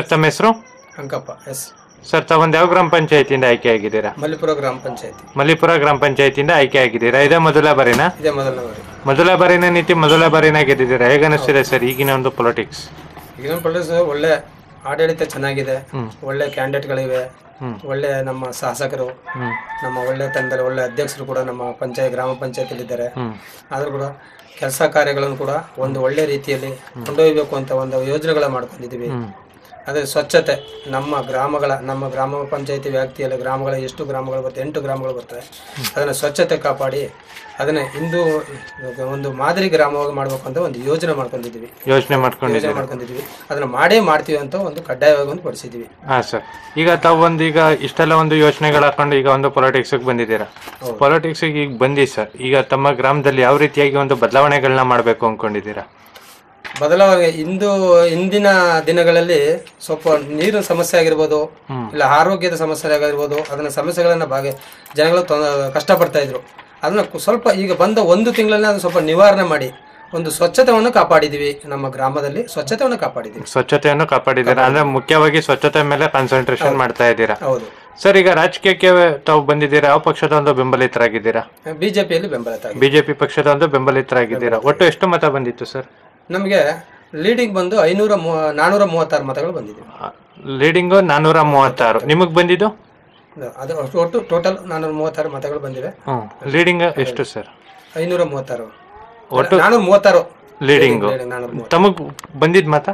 Sir ತಮ್ಮ ಹೆಸರು? Ankappa S. Sir ತಾವೊಂದು ಯಾವ ಗ್ರಾಮ ಪಂಚಾಯತಿಯಿಂದ ಆಯ್ಕೆ ಆಗಿದ್ದೀರಾ? ಮಲ್ಲಿಪುರ ಗ್ರಾಮ ಪಂಚಾಯತಿ. ಮಲ್ಲಿಪುರ ಗ್ರಾಮ ಪಂಚಾಯತಿಯಿಂದ ಆಯ್ಕೆ ಆಗಿದ್ದೀರಾ. ಇದೇ ಮೊದಲ ಬಾರಿನಾ? ಇದೇ ಮೊದಲನೇ ಬಾರಿ. ಮೊದಲ ಬಾರಿನ ನೀತಿ ಮೊದಲ ಬಾರಿನ ಗೆದ್ದಿದ್ದೀರಾ. ಹೇಗೆ ಅನಿಸ್ತಿದೆ ಸರ್ ಈಗಿನ ಒಂದು ಪೊಲಿಟಿಕ್ಸ್? ಈಗಿನ ಪೊಲಿಟಿಕ್ಸ್ ಒಳ್ಳೆ ಆಡಳಿತ ಚೆನ್ನಾಗಿದೆ, ಒಳ್ಳೆ ಕ್ಯಾಂಡಿಡೇಟ್ಗಳಿವೆ, ಒಳ್ಳೆ ನಮ್ಮ ಶಾಸಕರು, ನಮ್ಮ ಒಳ್ಳೆ ತಂಡದಲ್ಲಿ ಒಳ್ಳೆ ಅಧ್ಯಕ್ಷರು ಕೂಡ ನಮ್ಮ ಗ್ರಾಮ ಪಂಚಾಯತಿಯಲ್ಲಿ ಇದ್ದಾರೆ. ಆದ್ರೂ ಕೂಡ ಕೆಲಸ ಕಾರ್ಯಗಳನ್ನು ಕೂಡ ಒಂದು ಒಳ್ಳೆ ರೀತಿಯಲ್ಲಿ ಕೊಂಡೊಯ್ಯಬೇಕು ಅಂತ ಒಂದು ಯೋಜನೆಗಳ ಮಾಡ್ಕೊಂಡಿದ್ದೀವಿ. ಅದೇ ಸ್ವಚ್ಛತೆ ನಮ್ಮ ಗ್ರಾಮ ಪಂಚಾಯತಿ ವ್ಯಾಪ್ತಿಯಲ್ಲಿ ಗ್ರಾಮಗಳ ಎಷ್ಟು ಗ್ರಾಮಗಳು ಬರ್ತವೆ, 8 ಗ್ರಾಮಗಳು ಬರ್ತವೆ. ಅದನ್ನು ಸ್ವಚ್ಛತೆ ಕಾಪಾಡಿ ಅದನ್ನ ಇಂದು ಒಂದು ಮಾದರಿ ಗ್ರಾಮವಾಗಿ ಮಾಡ್ಬೇಕು ಅಂತ ಒಂದು ಯೋಜನೆ ಮಾಡ್ಕೊಂಡಿದ್ದೀವಿ. ಅದನ್ನ ಮಾಡ್ತೀವಿ ಅಂತ ಒಂದು ಕಡ್ಡಾಯವಾಗಿ ಒಂದು ಪಡಿಸಿದ್ದೀವಿ. ಹಾ ಸರ್, ಈಗ ತಾವು ಈಗ ಇಷ್ಟೆಲ್ಲ ಒಂದು ಯೋಚನೆಗಳು ಹಾಕೊಂಡು ಈಗ ಒಂದು ಪೊಲಿಟಿಕ್ಸ್ ಬಂದಿದ್ದೀರಾ. ಪೊಲಿಟಿಕ್ಸ್ ಈಗ ಬಂದಿ ಸರ್, ಈಗ ತಮ್ಮ ಗ್ರಾಮದಲ್ಲಿ ಯಾವ ರೀತಿಯಾಗಿ ಒಂದು ಬದಲಾವಣೆಗಳನ್ನ ಮಾಡಬೇಕು ಅನ್ಕೊಂಡಿದ್ದೀರಾ? ಬದಲಾವಣೆ ಇಂದಿನ ದಿನಗಳಲ್ಲಿ ಸ್ವಲ್ಪ ನೀರಿನ ಸಮಸ್ಯೆ ಆಗಿರ್ಬೋದು, ಇಲ್ಲ ಆರೋಗ್ಯದ ಸಮಸ್ಯೆ ಆಗಿರ್ಬೋದು, ಅದನ್ನ ಸಮಸ್ಯೆಗಳನ್ನ ಜನಗಳು ಕಷ್ಟಪಡ್ತಾ ಇದ್ರು. ಅದನ್ನ ಸ್ವಲ್ಪ ಈಗ ಬಂದ 1 ತಿಂಗಳಲ್ಲಿ ಅದನ್ನ ಸ್ವಲ್ಪ ನಿವಾರಣೆ ಮಾಡಿ ಒಂದು ಸ್ವಚ್ಛತೆಯನ್ನು ಕಾಪಾಡಿದೀವಿ. ನಮ್ಮ ಗ್ರಾಮದಲ್ಲಿ ಸ್ವಚ್ಛತೆಯನ್ನು ಕಾಪಾಡಿದ್ದೀರಾ. ಅಂದ್ರೆ ಮುಖ್ಯವಾಗಿ ಸ್ವಚ್ಛತೆ ಮೇಲೆ ಕಾನ್ಸಂಟ್ರೇಷನ್ ಮಾಡ್ತಾ ಇದ್ದೀರಾ. ಹೌದು ಸರ್. ಈಗ ರಾಜಕೀಯಕ್ಕೆ ತಾವು ಬಂದಿದ್ದೀರಾ, ಯಾವ ಪಕ್ಷದ ಒಂದು ಬೆಂಬಲಿತರಾಗಿದ್ದೀರಾ? ಬಿಜೆಪಿಯಲ್ಲಿ ಬಿಜೆಪಿ ಪಕ್ಷದ ಒಂದು ಬೆಂಬಲಿತರಾಗಿದ್ದೀರಾ. ಒಟ್ಟು ಎಷ್ಟು ಮತ ಬಂದಿತ್ತು ಸರ್? ನಮಗೆ ಲೀಡಿಂಗ್ ಬಂದು 436 ಮತಗಳು ಬಂದಿದೆ. ಲೀಡಿಂಗ್ 436. ನಿಮಗ್ ಬಂದಿದ್ದು? ಅದು ಒಟ್ಟು ಟೋಟಲ್ 436 ಮತಗಳು ಬಂದಿವೆ. ಲೀಡಿಂಗ್ ಎಷ್ಟು ಸರ್? 536. ಒಟ್ಟು 436 ಲೀಡಿಂಗ್. ತಮಗ್ ಬಂದಿದ್ ಮತ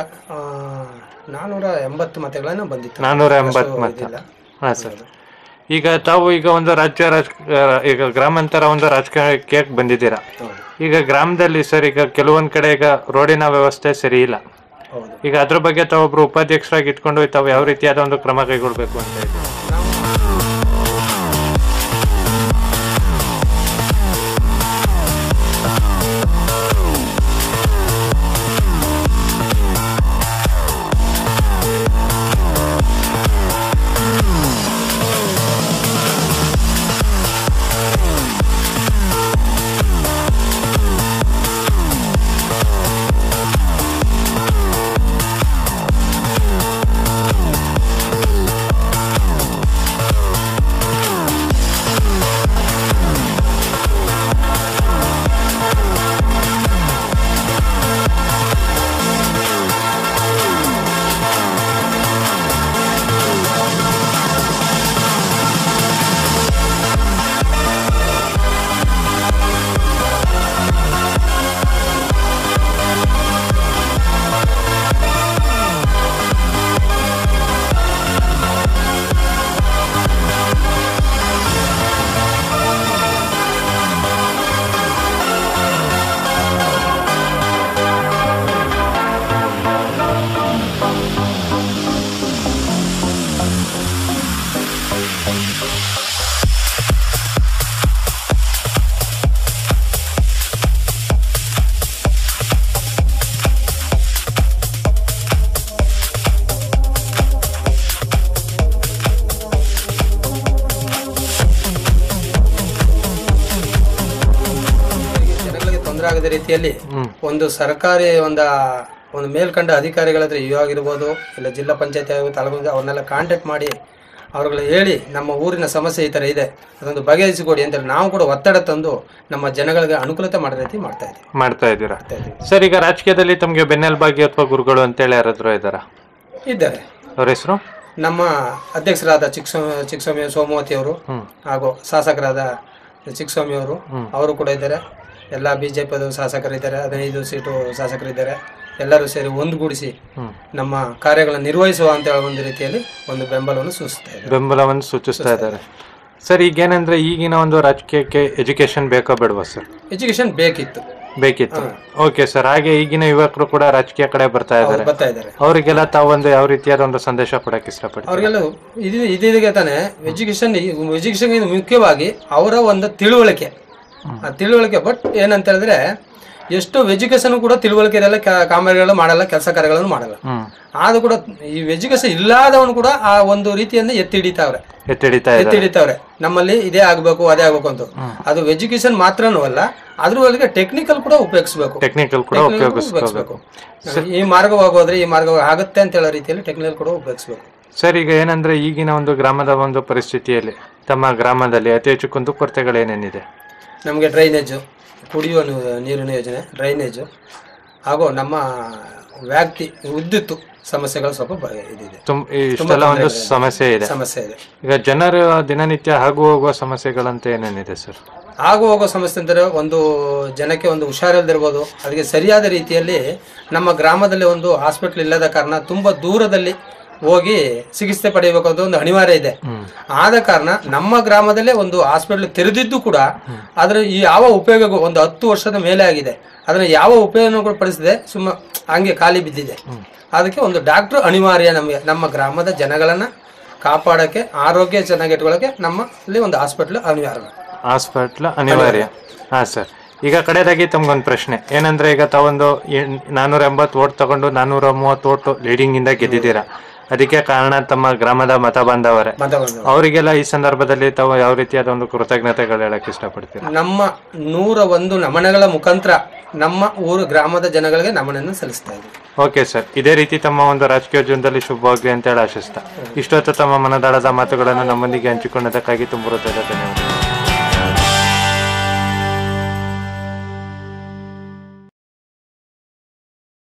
480 ಮತಗಳನ್ನ ಬಂದಿತ್ತು. 480 ಮತ. ಹಾ ಸರ್. ಈಗ ತಾವು ಒಂದು ಈಗ ಗ್ರಾಮಾಂತರ ಒಂದು ರಾಜಕೀಯಕ್ಕೆ ಬಂದಿದ್ದೀರಾ. ಈಗ ಗ್ರಾಮದಲ್ಲಿ ಸರ್ ಈಗ ಕೆಲವೊಂದ್ ಕಡೆ ಈಗ ರೋಡಿನ ವ್ಯವಸ್ಥೆ ಸರಿ ಇಲ್ಲ. ಈಗ ಅದ್ರ ಬಗ್ಗೆ ತಾವೊಬ್ರು ಉಪಾಧ್ಯಕ್ಷರಾಗಿ ಇಟ್ಕೊಂಡು ತಾವು ಯಾವ ರೀತಿಯಾದ ಒಂದು ಕ್ರಮ ಕೈಗೊಳ್ಬೇಕು ಅಂತ ಇದ್ದೀವಿ? ಆಗದ ರೀತಿಯಲ್ಲಿ ಒಂದು ಸರ್ಕಾರಿ ಒಂದು ಮೇಲ್ಕಂಡ ಅಧಿಕಾರಿಗಳ ಹತ್ರ ಆಗಿರ್ಬೋದು, ಇಲ್ಲ ಜಿಲ್ಲಾ ಪಂಚಾಯತಿ ತಾಲೂಕು ಅವ್ರನ್ನೆಲ್ಲ ಕಾಂಟ್ಯಾಕ್ಟ್ ಮಾಡಿ ಅವ್ರುಗಳು ಹೇಳಿ ನಮ್ಮ ಊರಿನ ಸಮಸ್ಯೆ ಈ ತರ ಇದೆ, ಅದೊಂದು ಬಗೆಹರಿಸಿಕೊಡಿ ಅಂತ ನಾವು ಕೂಡ ಒತ್ತಡ ತಂದು ನಮ್ಮ ಜನಗಳಿಗೆ ಅನುಕೂಲತೆ ಮಾಡೋ ರೀತಿ ಮಾಡ್ತಾ ಇದ್ದೀರಾ ಸರ್. ಈಗ ರಾಜಕೀಯದಲ್ಲಿ ತಮಗೆ ಬೆನ್ನೆಲುಬಾಗಿ ಅಥವಾ ಗುರುಗಳು ಅಂತೇಳಿ ಯಾರಾದ್ರೂ ಇದ್ದಾರೆ? ಅವ್ರ ಹೆಸರು? ನಮ್ಮ ಅಧ್ಯಕ್ಷರಾದ ಚಿಕ್ಕಸ್ವಾಮಿ ಸೋಮವತಿ ಅವರು ಹಾಗೂ ಶಾಸಕರಾದ ಚಿಕ್ಕಸ್ವಾಮಿ ಅವರು ಕೂಡ ಇದ್ದಾರೆ. ಎಲ್ಲ ಬಿಜೆಪಿ ಶಾಸಕರಿದ್ದಾರೆ, 15 ಸೀಟು ಶಾಸಕರಿದ್ದಾರೆ. ಎಲ್ಲರೂ ಸೇರಿ ಒಂದುಗೂಡಿಸಿ ನಮ್ಮ ಕಾರ್ಯಗಳನ್ನು ನಿರ್ವಹಿಸುವ ಅಂತ ಹೇಳುವ ಒಂದು ರೀತಿಯಲ್ಲಿ ಒಂದು ಬೆಂಬಲವನ್ನು ಸೂಚಿಸ್ತಾ ಇದ್ದಾರೆ ಸರ್. ಈಗೇನಂದ್ರೆ ಈಗಿನ ಒಂದು ರಾಜಕೀಯಕ್ಕೆ ಎಜುಕೇಶನ್ ಬೇಕೋ ಬೇಡವಾ ಸರ್? ಎಜುಕೇಶನ್ ಬೇಕಿತ್ತು. Okay sir. ಹಾಗೆ ಈಗಿನ ಯುವಕರು ಕೂಡ ರಾಜಕೀಯ ಕಡೆ ಬರ್ತಾ ಇದ್ದಾರೆ. ಅವರಿಗೆಲ್ಲ ತಾವೊಂದು ಯಾವ ರೀತಿಯಾದ ಒಂದು ಸಂದೇಶ ಕೊಡಕ್ಕೆ ಇಷ್ಟಪಡ್ತಾರೆ? ಅವರಿಗೆಲ್ಲ ಇದೀಗ ತಾನೆ ಎಜುಕೇಶನ್ ಮುಖ್ಯವಾಗಿ ಅವರ ಒಂದು ತಿಳುವಳಿಕೆ. ಬಟ್ ಏನಂತ ಹೇಳಿದ್ರೆ ಎಷ್ಟೋ ಎಜುಕೇಶನ್ ಕೂಡ ತಿಳುವಳಿಕೆ ಇರಲ್ಲ, ಕಾಮಗಾರಿಗಳು ಮಾಡಲ್ಲ, ಕೆಲಸ ಕಾರ್ಯಗಳನ್ನು ಮಾಡಲ್ಲ. ಆದ್ರೂ ಕೂಡ ಈ ಎಜುಕೇಶನ್ ಇಲ್ಲದವನು ಕೂಡ ಆ ಒಂದು ರೀತಿಯನ್ನು ಎತ್ತಿ ಹಿಡಿತಾವ್ರೆ. ನಮ್ಮಲ್ಲಿ ಇದೇ ಆಗ್ಬೇಕು ಅದೇ ಆಗ್ಬೇಕು ಅಂತ. ಅದು ಎಜುಕೇಶನ್ ಮಾತ್ರನೂ ಅಲ್ಲ, ಅದ್ರೊಳಗೆ ಟೆಕ್ನಿಕಲ್ ಕೂಡ ಉಪಯೋಗಿಸ್ಬೇಕು. ಈ ಮಾರ್ಗವಾಗೋದ್ರೆ ಈ ಮಾರ್ಗ ಆಗುತ್ತೆ ಅಂತ ಹೇಳೋ ರೀತಿಯಲ್ಲಿ ಟೆಕ್ನಿಕಲ್ ಕೂಡ ಉಪಯೋಗಿಸ್ಬೇಕು. ಸರ್, ಈಗ ಏನಂದ್ರೆ ಈಗಿನ ಒಂದು ಗ್ರಾಮದ ಒಂದು ಪರಿಸ್ಥಿತಿಯಲ್ಲಿ ತಮ್ಮ ಗ್ರಾಮದಲ್ಲಿ ಅತಿ ಹೆಚ್ಚು ಕುಂದುಕೊರತೆಗಳೇನೇನಿದೆ? ನಮಗೆ ಡ್ರೈನೇಜು, ಕುಡಿಯುವ ನೀರಿನ ಯೋಜನೆ, ಡ್ರೈನೇಜು ಹಾಗೂ ನಮ್ಮ ವ್ಯಾಪ್ತಿ ವಿದ್ಯುತ್ ಸಮಸ್ಯೆಗಳು ಸ್ವಲ್ಪ ಇದಿದೆ. ಇಷ್ಟೆಲ್ಲ ಒಂದು ಸಮಸ್ಯೆ ಇದೆ. ಈಗ ಜನರು ದಿನನಿತ್ಯ ಆಗು ಹೋಗುವ ಸಮಸ್ಯೆಗಳಂತ ಏನೇನಿದೆ ಸರ್? ಆಗು ಹೋಗೋ ಸಮಸ್ಯೆ ಅಂದರೆ ಒಂದು ಜನಕ್ಕೆ ಒಂದು ಹುಷಾರಿಲ್ದಿರ್ಬೋದು, ಅದಕ್ಕೆ ಸರಿಯಾದ ರೀತಿಯಲ್ಲಿ ನಮ್ಮ ಗ್ರಾಮದಲ್ಲಿ ಒಂದು ಹಾಸ್ಪಿಟಲ್ ಇಲ್ಲದ ಕಾರಣ ತುಂಬಾ ದೂರದಲ್ಲಿ ಹೋಗಿ ಚಿಕಿತ್ಸೆ ಪಡೆಯಬೇಕು ಅಂತ ಒಂದು ಅನಿವಾರ್ಯ ಇದೆ. ಆದ ಕಾರಣ ನಮ್ಮ ಗ್ರಾಮದಲ್ಲೇ ಒಂದು ಹಾಸ್ಪಿಟಲ್ ತೆರೆದಿದ್ದು ಕೂಡ ಅದರ ಯಾವ ಉಪಯೋಗ ಒಂದು 10 ವರ್ಷದ ಮೇಲೆ ಆಗಿದೆ, ಅದನ್ನ ಯಾವ ಉಪಯೋಗ ಪಡಿಸದೆ ಸುಮ್ಮ ಹಂಗೆ ಖಾಲಿ ಬಿದ್ದಿದೆ. ಅದಕ್ಕೆ ಒಂದು ಡಾಕ್ಟರ್ ಅನಿವಾರ್ಯ ನಮಗೆ, ನಮ್ಮ ಗ್ರಾಮದ ಜನಗಳನ್ನ ಕಾಪಾಡಕ್ಕೆ, ಆರೋಗ್ಯ ಚೆನ್ನಾಗಿ ಇಟ್ಕೊಳ್ಳೋಕೆ ನಮ್ಮಲ್ಲಿ ಒಂದು ಹಾಸ್ಪಿಟಲ್ ಅನಿವಾರ್ಯ. ಹಾ ಸರ್, ಈಗ ಕಡೆದಾಗಿ ತಮ್ಗೊಂದು ಪ್ರಶ್ನೆ ಏನಂದ್ರೆ, ಈಗ ತಾವೊಂದು 480 ಓಟ್ ತಗೊಂಡು 430 ಓಟ್ ಲೀಡಿಂಗ್ ಇಂದ ಗೆದ್ದಿದ್ದೀರಾ. ಅದಕ್ಕೆ ಕಾರಣ ತಮ್ಮ ಗ್ರಾಮದ ಮತ ಬಾಂಧವರೇ. ಅವರಿಗೆಲ್ಲ ಈ ಸಂದರ್ಭದಲ್ಲಿ ತಾವು ಯಾವ ರೀತಿಯಾದ ಒಂದು ಕೃತಜ್ಞತೆಗಳು ಹೇಳಕ್ ಇಷ್ಟಪಡ್ತೀರಾ? ನಮ್ಮ 101 ನಮನಗಳ ಮುಖಾಂತರ ನಮ್ಮ ಊರು ಗ್ರಾಮದ ಜನಗಳಿಗೆ ನಮನನ್ನು ಸಲ್ಲಿಸ್ತಾ ಇದ್ದೀವಿ. ಓಕೆ ಸರ್, ಇದೇ ರೀತಿ ತಮ್ಮ ಒಂದು ರಾಜಕೀಯ ಜೀವನದಲ್ಲಿ ಶುಭವಾಗಲಿ ಅಂತ ಹೇಳಿ ಆಶಿಸ್ತಾ, ಇಷ್ಟೊತ್ತು ತಮ್ಮ ಮನದಾಳದ ಮಾತುಗಳನ್ನು ನಮ್ಮೊಂದಿಗೆ ಹಂಚಿಕೊಂಡದಕ್ಕಾಗಿ ತುಂಬ ಧನ್ಯವಾದ.